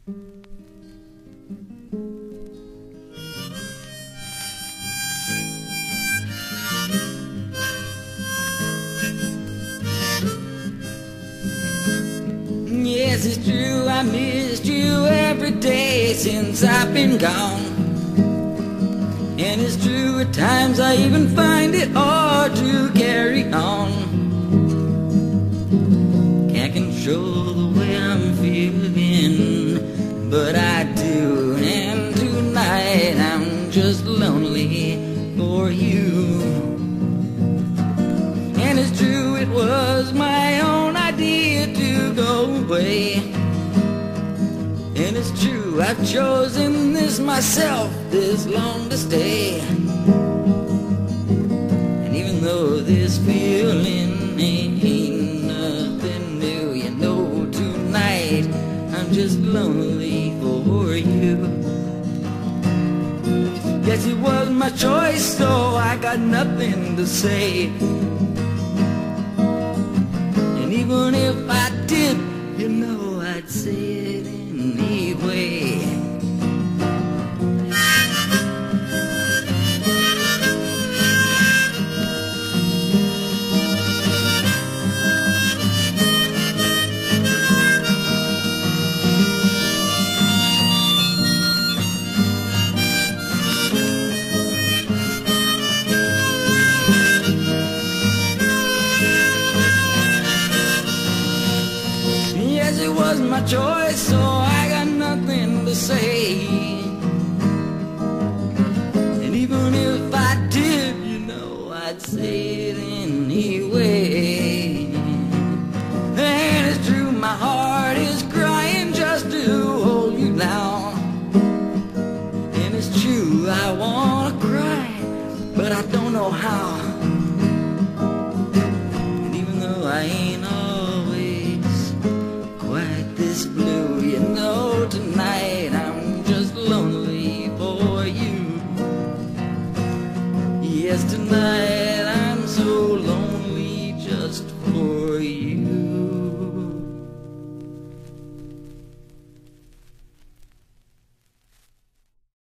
Yes, it's true, I missed you every day since I've been gone. And it's true, at times I even find it hard to carry on. Can't control the way I'm feeling, but I do. And tonight I'm just lonely for you. And it's true, it was my own idea to go away. And it's true, I've chosen this myself, this long to stay. And even though this feeling ain't nothing new, you know tonight I'm just lonely for you. Guess it was my choice, so I got nothing to say. And even if I did, you know I'd say it anyway. Yes, it was my choice, so I got nothing to say. And even if I did, you know I'd say it anyway. And it's true, my heart is crying just to hold you now. And it's true, I wanna cry, but I don't know how. And even though I ain't always quite this blue, you know tonight